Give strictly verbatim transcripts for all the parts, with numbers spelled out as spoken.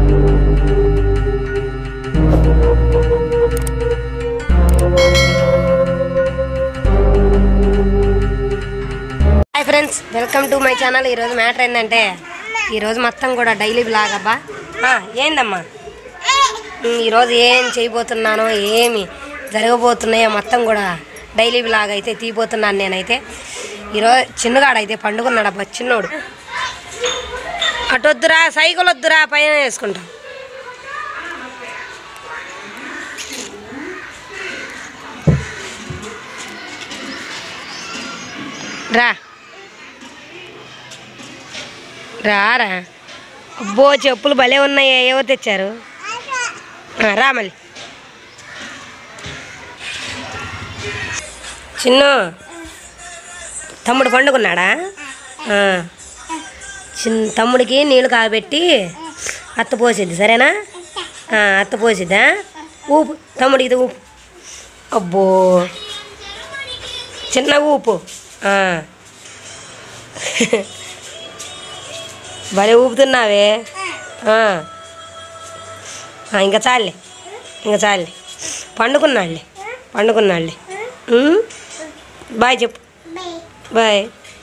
Hi friends, welcome to my channel. ఈరోజు matter ఏంటంటే ఈరోజు మొత్తం కూడా డైలీ బ్లాగ్ అబ్బా. ఏందమ్మా ఈరోజు ఏం చేయబోతున్నానో ఏమి జరగబోతున్నాయో మొత్తం కూడా డైలీ బ్లాగ్ అయితే తీయబోతున్నాను నేనైతే. ఈరోజు చిన్నగాడైతే పండుకున్నాడు అబ్బా, చిన్నోడు. అటు వద్దురా, సైకిల్ వద్దురా, పైన వేసుకుంటాం. రా రారా. అబ్బో చెప్పులు భలే ఉన్నాయి. ఎవరు తెచ్చారు? రా మళ్ళీ. చిన్న తమ్ముడు పండుకున్నాడా? చిన్న తమ్ముడికి నీళ్ళు కాబెట్టి అత్త పోసిద్ది, సరేనా? అత్త పోసిద్దా? ఊపు తమ్ముడికి, ఇది ఊపు. అబ్బో చిన్న ఊపు. భలే ఊపుతున్నావే. ఇంకా చాలే, ఇంకా చాలే. పండుకున్నాడులే, పండుకున్నాడులే. బాయ్ చెప్పు. బాయ్.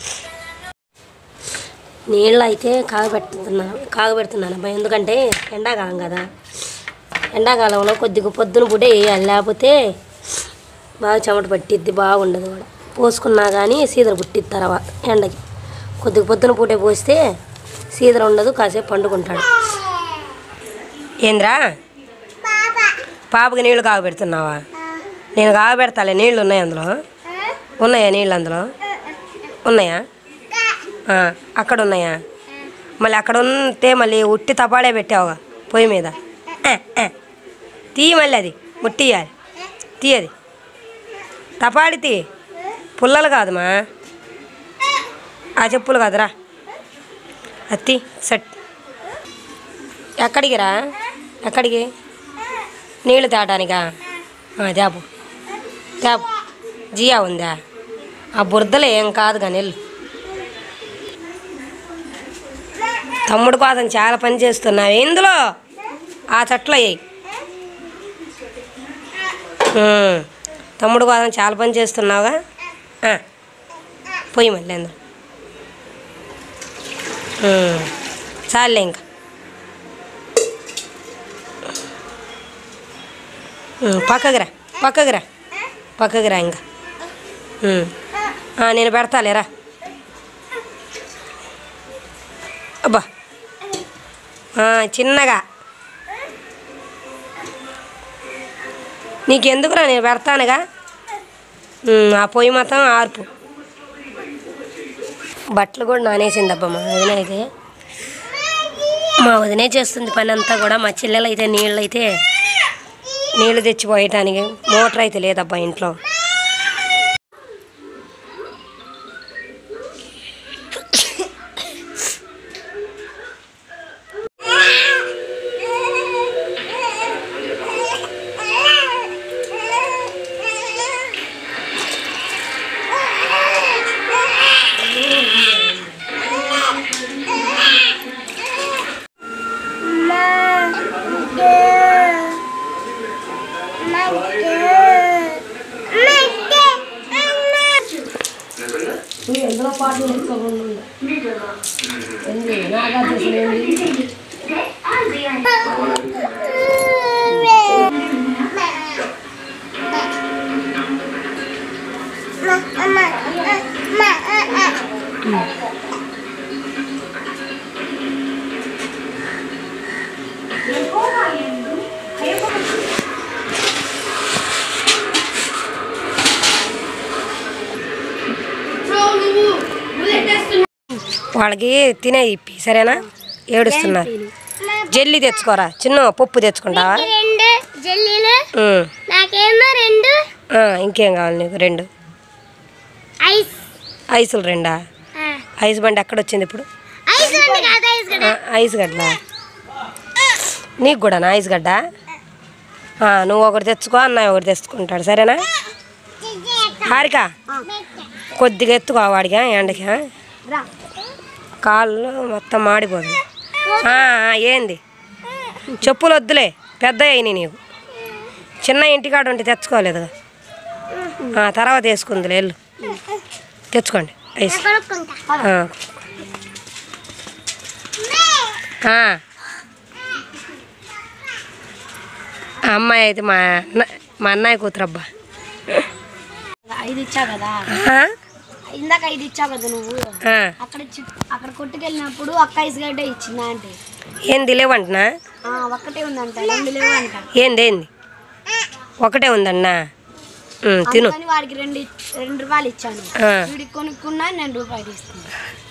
నీళ్ళు అయితే కాగబెడుతున్నాను కాగబెడుతున్నాను అబ్బాయి, ఎందుకంటే ఎండాకాలం కదా. ఎండాకాలంలో కొద్దిగా పొద్దున పూటే వేయాలి, లేకపోతే బాగా చెమట పట్టిద్ది, బాగుండదు కూడా. పోసుకున్నా కానీ సీదర పుట్టిద్ది తర్వాత ఎండకి. కొద్దిగా పొద్దున పూటే పోస్తే సీదర ఉండదు, కాసేపు పండుకుంటాడు. ఏంద్రా పాపకి నీళ్ళు కాగబెడుతున్నావా? నేను కాగబెడతాలే. నీళ్ళు ఉన్నాయి అందులో? ఉన్నాయా నీళ్ళు అందులో? ఉన్నాయా? అక్కడ ఉన్నాయా? మళ్ళీ అక్కడ ఉంటే మళ్ళీ ఉట్టి తపాడే పెట్టావుగా పొయ్యి మీద. తీయ మళ్ళీ అది ఉట్టియాలి, తీయది తపాడి తీ. పుల్లలు కాదుమా, ఆ చెప్పులు కాదురా. అత్తి సెట్. ఎక్కడికి రా? ఎక్కడికి? నీళ్ళు తేటానికా? తేపు తేపు. జియా ఉందా? ఆ బురదలో ఏం కాదు కానీ వెళ్ళు. తమ్ముడు కోసం చాలా పని చేస్తున్నావు. ఇందులో ఆ చెట్లు అయ్యాయి. తమ్ముడు కోసం చాలా పని చేస్తున్నావుగా. పోయి మళ్ళీ అందరూ చాలే. ఇంకా పక్కకురా, పక్కకురా, పక్కకురా. ఇంకా నేను పెడతాలేరా. అబ్బా చిన్నగా. నీకెందుకురా, నేను పెడతానుగా. ఆ పొయ్యి మొత్తం ఆర్పు. బట్టలు కూడా నానేసిందబ్బా మా వదిన అయితే. మా వదినే చేస్తుంది పని అంతా కూడా. మా చెల్లెలు అయితే నీళ్ళు అయితే నీళ్ళు తెచ్చిపోయటానికి మోటార్ అయితే లేదబ్బా ఇంట్లో. ఎందులో పాటలు వాళ్ళకి తినే ఇప్పి, సరేనా? ఏడుస్తున్నారు. జల్లి తెచ్చుకోరా. చిన్న పప్పు తెచ్చుకుంటావా? ఇంకేం కావాలి నీకు? రెండు ఐసులు. రెండా? ఐస్ బండి ఎక్కడ వచ్చింది ఇప్పుడు? ఐస్ గడ్డ నీకు కూడా నా? ఐస్ గడ్డ నువ్వు ఒకటి తెచ్చుకో, అన్నయ్య ఒకటి తెచ్చుకుంటాడు, సరేనా? హారిక కొద్దిగా ఎత్తుకో వాడిగా, ఎండకి కాళ్ళు మొత్తం మాడిపోతుంది. ఏంది చెప్పులు వద్దులే, పెద్ద అయినాయి నీకు. చిన్న ఇంటికాడ ఉంటే తెచ్చుకోలేదు, తర్వాత వేసుకుందిలే. వెళ్ళు తెచ్చుకోండి ఐస్. అమ్మాయి అయితే మా అన్న మా అన్నయ్య కూతురు అబ్బా. ఐదు ఇచ్చా కదా ఇందాక, ఐదు ఇచ్చా కదా నువ్వు. అక్కడ అక్కడ కొట్టుకెళ్ళినప్పుడు అక్క ఐస్ గడ్డ ఇచ్చిందా అంటే ఏంది లేవంటనా? ఒక్కటే ఉందంట, రెండు లేవంట. ఏంది ఏంది ఒకటే ఉందన్నా? తిను. వాడికి రెండు రెండు రూపాయలు ఇచ్చాను, వీడికి కొనుక్కున్నా నేను రూపాయలు ఇస్తాను.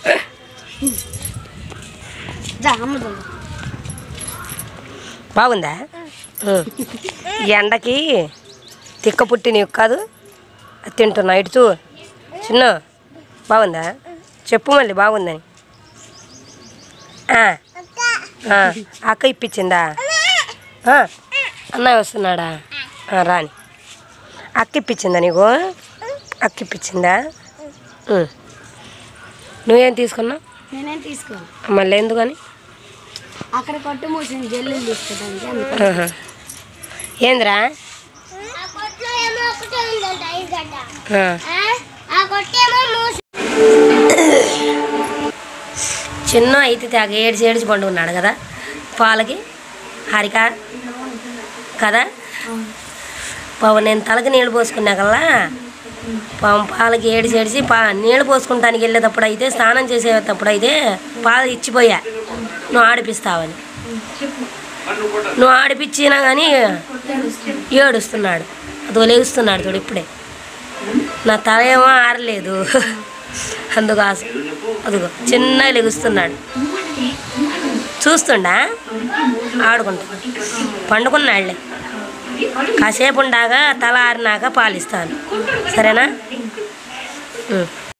బాగుందా? ఎండకి తిక్క పుట్టి నీకు కాదు, అది తింటున్నా. ఇటు చూ చిన్న, బాగుందా? చెప్పు మళ్ళీ బాగుందని. అక్క ఇప్పించిందా? అన్నయ్య వస్తున్నాడా? రాని. అక్క ఇప్పించిందా నీకు? అక్క ఇప్పించిందా? నువ్వేం తీసుకున్నావు? నేనేం తీసుకోను. మళ్ళీ ఎందుకని? అక్కడ కొట్టు మూసింది, జల్లు తీసుకోవడానికి. ఏంద్రా? చిన్న అయితే తెగ ఏడ్చి ఏడ్చి పండుకున్నాడు కదా పాలకి, హారిక కదా. పాపం నేను తలకి నీళ్ళు పోసుకున్నా కల్లా పాపం పాలకి ఏడిచి ఏడిచి పా నీళ్ళు పోసుకుంటానికి వెళ్ళేటప్పుడు అయితే, స్నానం చేసేటప్పుడు అయితే పాలు ఇచ్చిపోయా నువ్వు ఆడిపిస్తావని. నువ్వు ఆడిపించినా కానీ ఏడుస్తున్నాడు, అదో లేస్తున్నాడు చూడు ఇప్పుడే. నా తల ఏమో ఆరలేదు, అందుకు అదిగో చిన్న లెగుస్తున్నాడు. చూస్తుండా ఆడుకుంటా పండుకున్నాడులే. కాసేపు ఉండాగా తల ఆరినాక పాలిస్తాను, సరేనా?